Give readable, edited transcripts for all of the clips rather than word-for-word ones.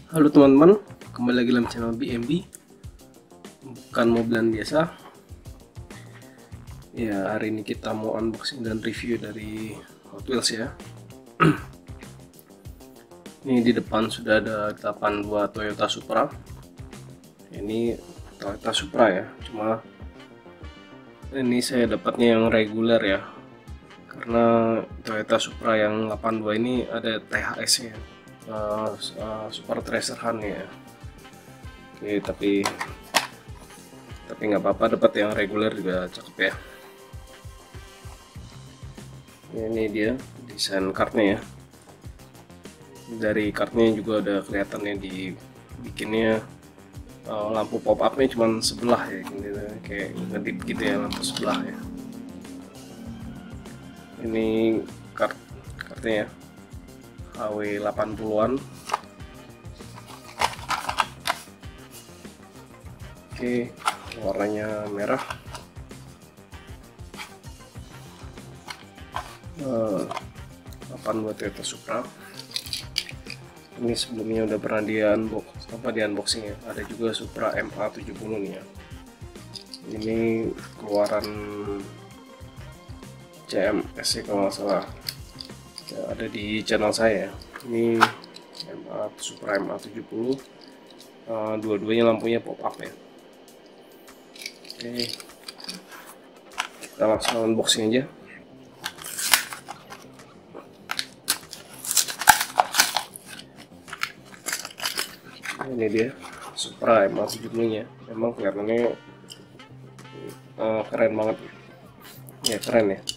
Halo teman-teman, kembali lagi dalam channel BMB. Bukan mobilan biasa. Ya, hari ini kita mau unboxing dan review dari Hot Wheels ya. Ini di depan sudah ada 82 Toyota Supra. Ini Toyota Supra ya, cuma ini saya dapatnya yang reguler ya. Karena Toyota Supra yang 82 ini ada THS ya. Super Treasure Hunt ya. Oke, tapi nggak apa-apa, dapat yang reguler juga cakep ya. Ini dia desain kartnya ya. Dari kartnya juga udah kelihatan ya, dibikinnya lampu pop upnya cuma sebelah ya, gitu, kayak ngedip gitu ya, lampu sebelah ya. Ini kartnya ya, HW 80-an. Oke, warnanya merah. 82 Toyota Supra. Ini sebelumnya udah pernah di unboxing ya. Ada juga Supra MA70 nih ya. Ini keluaran CMS ya kalau nggak salah. Ya, ada di channel saya. Ini Supra MA70. Dua-duanya lampunya pop up ya. Oke, kita langsung unboxing aja. Ini dia Supra MA70 nya. Memang kelihatannya keren banget ya, keren ya.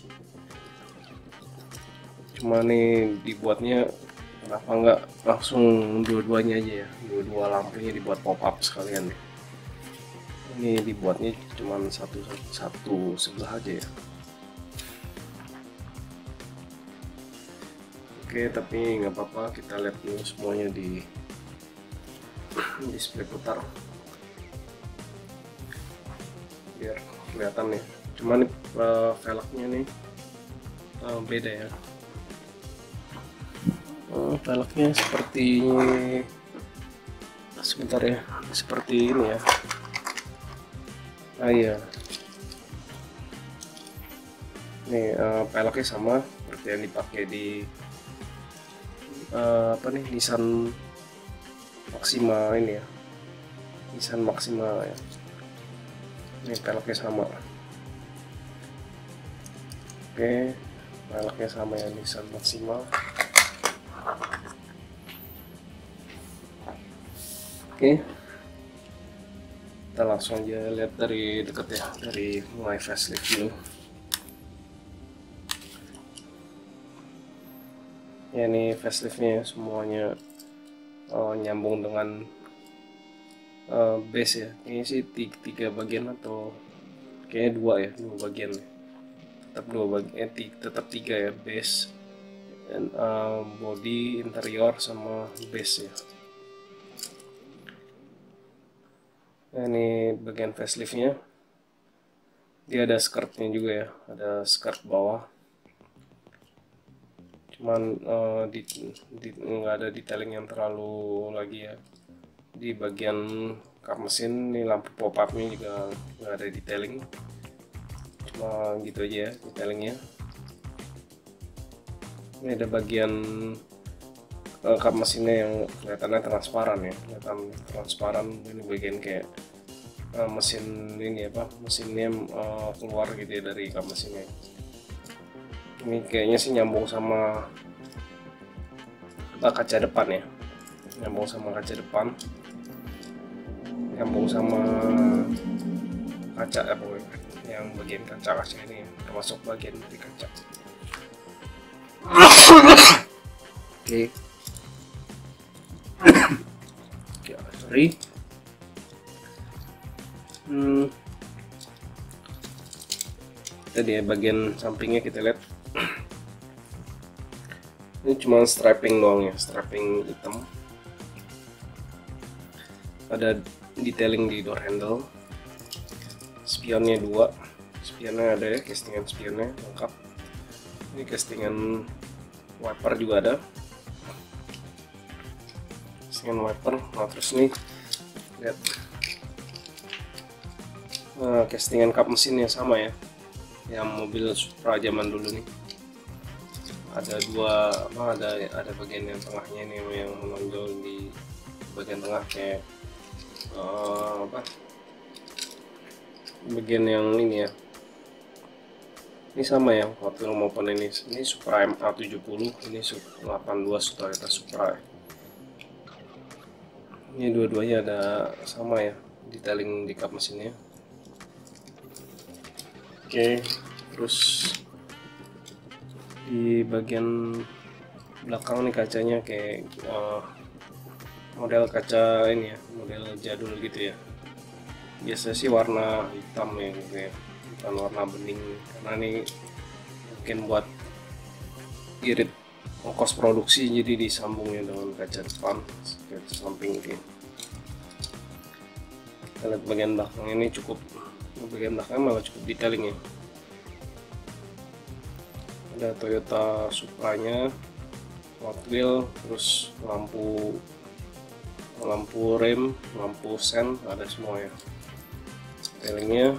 Cuma nih dibuatnya kenapa nggak langsung dua-duanya aja ya, dua-dua lampunya dibuat pop up sekalian deh. Ini dibuatnya cuma satu sebelah aja ya. Oke, tapi nggak apa-apa, kita lihat dulu semuanya di display putar biar kelihatan nih. Cuman velgnya nih beda ya. Velgnya seperti, sebentar ya, seperti ini ya. Iya, nih velgnya sama seperti yang dipakai di apa nih, Nissan Maxima ini ya, Nissan Maxima ya. Ini velgnya sama. Oke, velgnya sama ya, Nissan Maxima. Oke, kita langsung aja lihat dari dekat ya, dari mulai facelift dulu. Ya, ini faceliftnya semuanya nyambung dengan base ya. Ini sih tiga bagian atau kayaknya dua bagian. Tetap tetap tiga ya, base dan body, interior sama base ya. Nah, ini bagian faceliftnya, dia ada skirtnya juga ya, ada skirt bawah. Cuman nggak ada detailing yang terlalu lagi ya. Di bagian kap mesin ini lampu pop upnya juga nggak ada detailing, cuma gitu aja ya detailingnya. Ini ada bagian kap mesinnya yang kelihatannya transparan ya, kelihatan transparan. Ini bagian kayak mesin ini apa, mesinnya keluar gitu ya dari kap mesinnya. Ini kayaknya sih nyambung sama kaca depan ya, nyambung sama kaca depan, nyambung sama kaca yang bagian kaca ini ya, termasuk bagian dari kaca. Oke. Ya, sorry. Tadi ya, bagian sampingnya kita lihat. Ini cuma striping doang ya, striping hitam. Ada detailing di door handle. Spionnya 2, spionnya ada ya, castingan spionnya lengkap. Ini castingan wiper juga ada. castingan wiper. Nah terus nih lihat castingan kap mesinnya sama ya, yang mobil Supra zaman dulu nih. Ada dua ada bagian yang tengahnya nih yang menonjol di bagian tengah kayak bagian yang ini ya. Ini sama ya Hot Wheels maupun ini Supra MA70, ini 82 Toyota Supra. Ini dua-duanya ada sama ya detailing di kap mesinnya. Oke, terus di bagian belakang nih kacanya kayak model kaca ini ya, model jadul gitu ya. Biasanya sih warna hitam ya gitu ya, bukan warna bening, karena ini mungkin buat irit ongkos produksi, jadi disambungnya dengan kaca depan, kaca samping gitu ya. Kita lihat bagian belakang ini bagian belakang malah cukup detailing ya. Ada Toyota Supra-nya, Hot Wheels, terus lampu rem, lampu sen, ada semua ya. Detailingnya.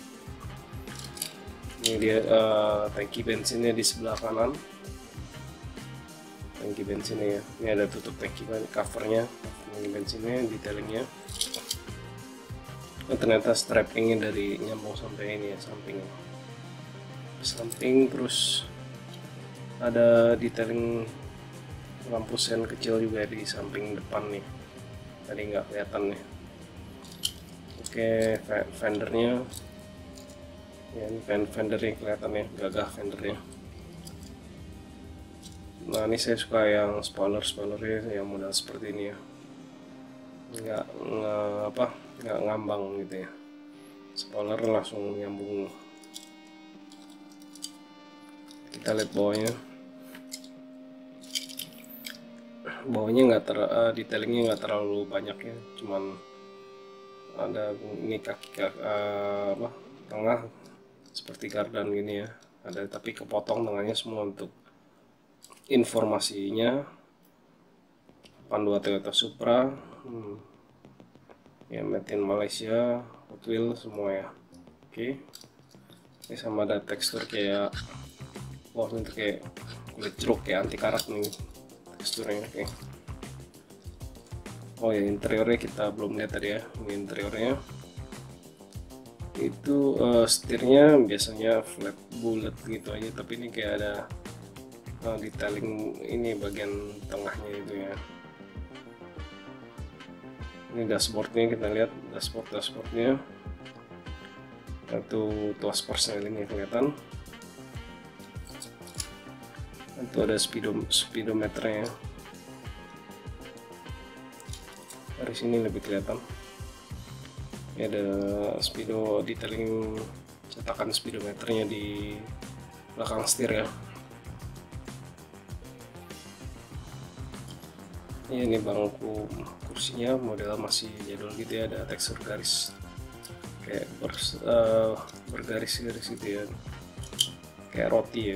Ini dia tangki bensinnya di sebelah kanan. Tangki bensinnya ya. Ini ada tutup tangki covernya, tangki bensinnya, detailingnya. Oh, ternyata strappingnya dari nyambung sampai ini ya, samping, terus ada detailing lampu sen kecil juga di samping depan nih, tadi nggak kelihatan nih. Oke, fendernya ya, ini fendernya kelihatan ya, gagah fendernya. Nah ini saya suka yang spoilernya yang model seperti ini ya, nggak ngambang gitu ya, spoiler langsung nyambung. Kita lihat bawahnya nggak detailingnya nggak terlalu banyak ya, cuman ada ini kaki tengah seperti kardan gini ya, ada tapi kepotong tengahnya semua untuk informasinya. 82 Toyota Supra ya, made in Malaysia, Hot Wheels semua ya. Oke, ini sama ada tekstur kayak ini kayak kulit jeruk kayak anti karat nih teksturnya. Oke. Oh ya, interiornya kita belum lihat tadi ya. Ini interiornya itu setirnya biasanya flat bullet gitu aja, tapi ini kayak ada detailing ini bagian tengahnya itu ya. Ini dashboardnya, kita lihat dashboardnya itu tuas persneling kelihatan. Itu ada speedometernya, dari sini lebih kelihatan. Ini ada speedo detailing cetakan speedometernya di belakang setir ya. Ini bangku kursinya model masih jadul gitu ya, ada tekstur garis kayak bergaris-garis gitu ya, kayak roti ya.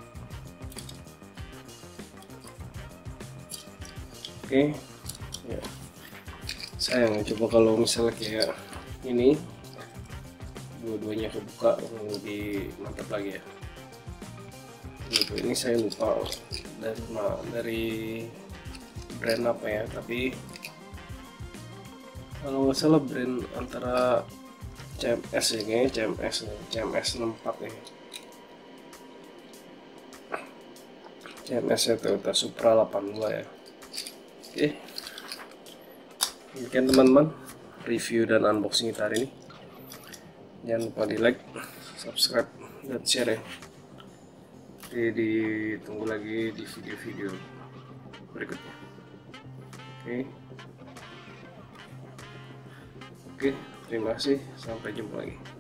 Oke ya, sayang coba kalau misalnya kayak ini dua-duanya kebuka lebih mantap lagi ya. Ini saya lupa dari brand apa ya, tapi kalau nggak salah brand antara CMS ya, kayaknya CMS 64 ya, CMS ya, Toyota Supra 82 ya. Oke, demikian teman-teman review dan unboxing kita hari ini. Jangan lupa di like, subscribe, dan share ya. Oke, ditunggu lagi di video-video berikutnya. Oke, terima kasih, sampai jumpa lagi.